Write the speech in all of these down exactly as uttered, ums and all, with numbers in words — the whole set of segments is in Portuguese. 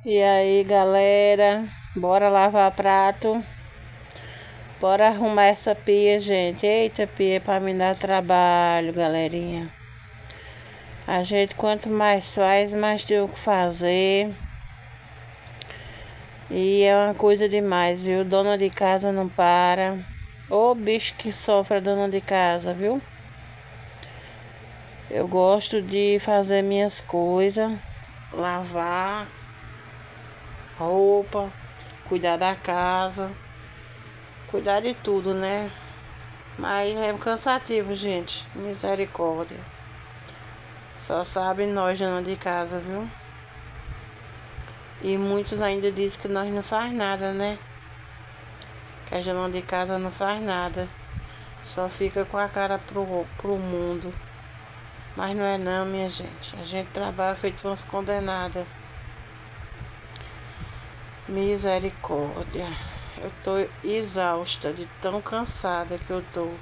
E aí, galera, bora lavar prato. Bora arrumar essa pia, gente. Eita, pia pra me dar trabalho, galerinha. A gente, quanto mais faz, mais tem o que fazer. E é uma coisa demais, viu? Dona de casa não para. Ô bicho que sofre a dona de casa, viu? Eu gosto de fazer minhas coisas, lavar roupa, cuidar da casa, cuidar de tudo, né? Mas é cansativo, gente. Misericórdia. Só sabe nós, dona de casa, viu? E muitos ainda dizem que nós não faz nada, né? Que a dona de casa não faz nada. Só fica com a cara pro, pro mundo. Mas não é não, minha gente. A gente trabalha feito umas condenadas. Misericórdia. Eu tô exausta de tão cansada que eu tô.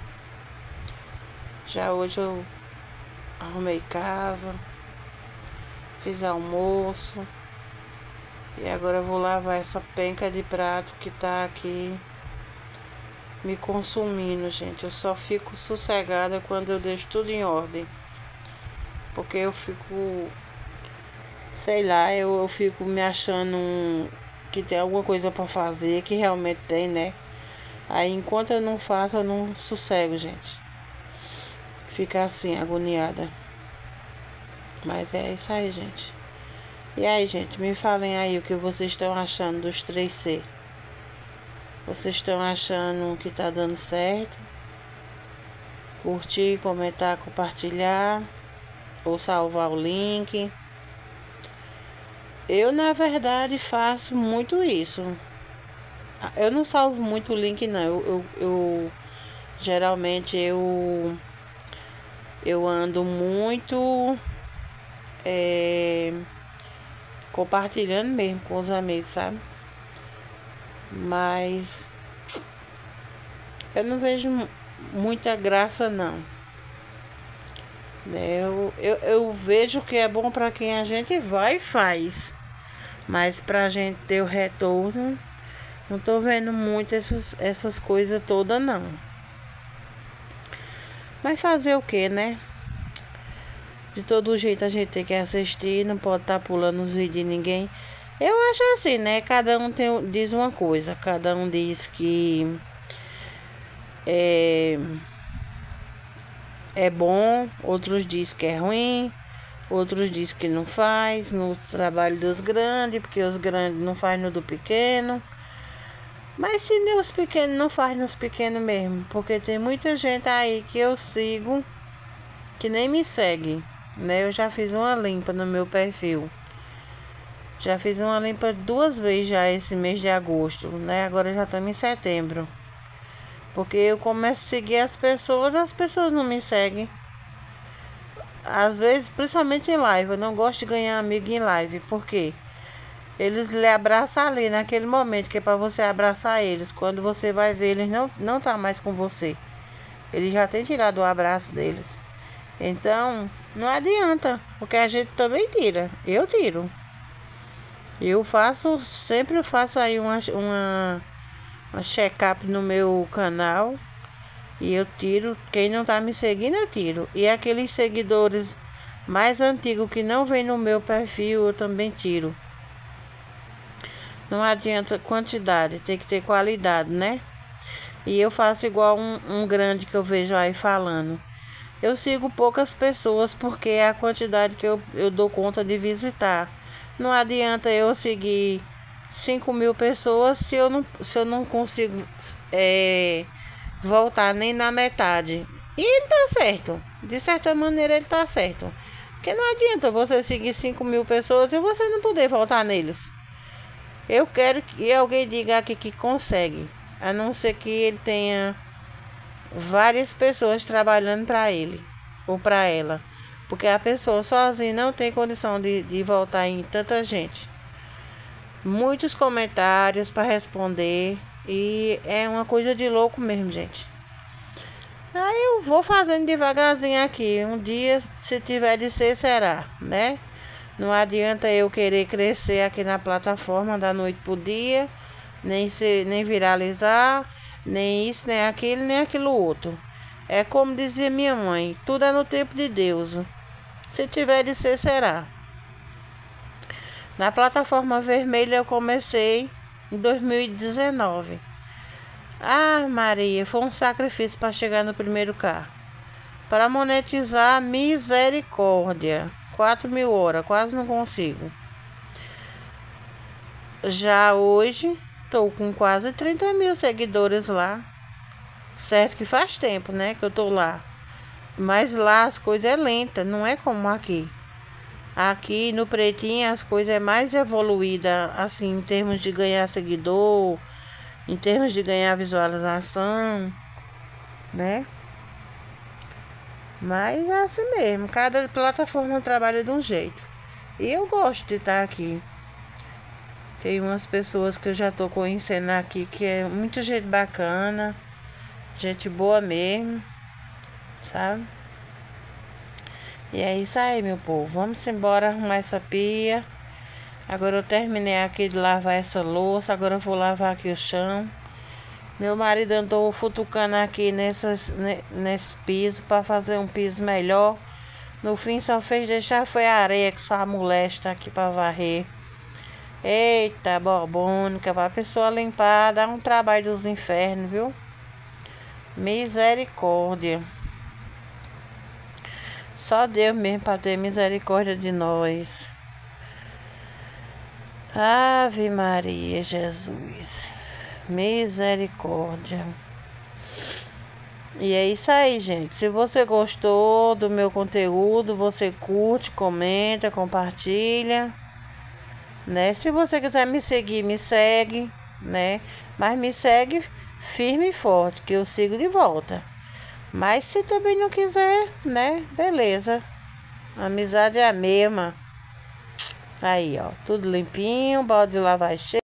Já hoje eu arrumei casa, fiz almoço. E agora eu vou lavar essa penca de prato que tá aqui me consumindo, gente. Eu só fico sossegada quando eu deixo tudo em ordem. Porque eu fico, sei lá, eu, eu fico me achando um, que tem alguma coisa pra fazer, que realmente tem, né? Aí enquanto eu não faço, eu não sossego, gente. Fica assim, agoniada. Mas é isso aí, gente. E aí, gente, me falem aí o que vocês estão achando dos três C. Vocês estão achando que tá dando certo? Curtir, comentar, compartilhar. Ou salvar o link. Eu, na verdade, faço muito isso. Eu não salvo muito o link, não. Eu, eu, eu geralmente eu eu ando muito é, compartilhando mesmo com os amigos, sabe? Mas eu não vejo muita graça, não. Eu, eu, eu vejo que é bom para quem a gente vai e faz. Mas pra gente ter o retorno, não tô vendo muito essas, essas coisas todas, não. Mas fazer o que, né? De todo jeito a gente tem que assistir, não pode estar tá pulando os vídeos de ninguém. Eu acho assim, né? Cada um tem, diz uma coisa. Cada um diz que é, é bom, outros diz que é ruim, outros diz que não faz no trabalho dos grandes, porque os grandes não fazem no do pequeno. Mas se os pequenos não faz nos pequenos mesmo, porque tem muita gente aí que eu sigo que nem me segue, né? Eu já fiz uma limpa no meu perfil. Já fiz uma limpa duas vezes já esse mês de agosto, né? Agora já estamos em setembro. Porque eu começo a seguir as pessoas, as pessoas não me seguem. Às vezes, principalmente em live, eu não gosto de ganhar amigo em live. Por quê? Eles lhe abraçam ali naquele momento que é para você abraçar eles. Quando você vai ver, eles não não tá mais com você. Eles já têm tirado o abraço deles. Então, não adianta, porque a gente também tira. Eu tiro. Eu faço, sempre faço aí uma uma, uma check-up no meu canal. E eu tiro, quem não tá me seguindo, eu tiro. E aqueles seguidores mais antigos que não vem no meu perfil, eu também tiro. Não adianta quantidade, tem que ter qualidade, né? E eu faço igual um, um grande que eu vejo aí falando. Eu sigo poucas pessoas porque é a quantidade que eu, eu dou conta de visitar. Não adianta eu seguir cinco mil pessoas se eu não, se eu não consigo é, voltar nem na metade. E ele tá certo. De certa maneira ele tá certo. Porque não adianta você seguir cinco mil pessoas e você não poder voltar neles. Eu quero que alguém diga aqui que consegue, a não ser que ele tenha várias pessoas trabalhando para ele ou para ela, porque a pessoa sozinha não tem condição de, de voltar em tanta gente. Muitos comentários para responder e é uma coisa de louco mesmo, gente. Aí eu vou fazendo devagarzinho aqui. Um dia, se tiver de ser, será, né? Não adianta eu querer crescer aqui na plataforma da noite pro dia, nem, ser, nem viralizar, nem isso, nem aquilo, nem aquilo outro. É como dizia minha mãe, tudo é no tempo de Deus. Se tiver de ser, será. Na plataforma vermelha eu comecei em dois mil e dezenove. Ah, Maria, foi um sacrifício para chegar no primeiro K. Para monetizar, misericórdia. quatro mil horas, quase não consigo. Já hoje, estou com quase trinta mil seguidores lá. Certo que faz tempo, né, que eu tô lá. Mas lá as coisas é lenta, não é como aqui. Aqui no Pretinho as coisas é mais evoluída, assim, em termos de ganhar seguidor, em termos de ganhar visualização, né? Mas é assim mesmo, cada plataforma trabalha de um jeito. E eu gosto de estar aqui. Tem umas pessoas que eu já tô conhecendo aqui que é muita gente bacana, gente boa mesmo, sabe? E é isso aí, meu povo. Vamos embora arrumar essa pia. Agora eu terminei aqui de lavar essa louça. Agora eu vou lavar aqui o chão. Meu marido andou futucando aqui nessas, nesse piso para fazer um piso melhor. No fim só fez deixar foi a areia que só molesta aqui para varrer. Eita, bobônica, para a pessoa limpar, dá um trabalho dos infernos, viu? Misericórdia. Só Deus mesmo para ter misericórdia de nós. Ave Maria, Jesus. Misericórdia. E é isso aí, gente. Se você gostou do meu conteúdo, você curte, comenta, compartilha, né? Se você quiser me seguir, me segue, né? Mas me segue firme e forte, que eu sigo de volta. Mas se também não quiser, né? Beleza. A amizade é a mesma. Aí, ó. Tudo limpinho. Balde de lavar cheio.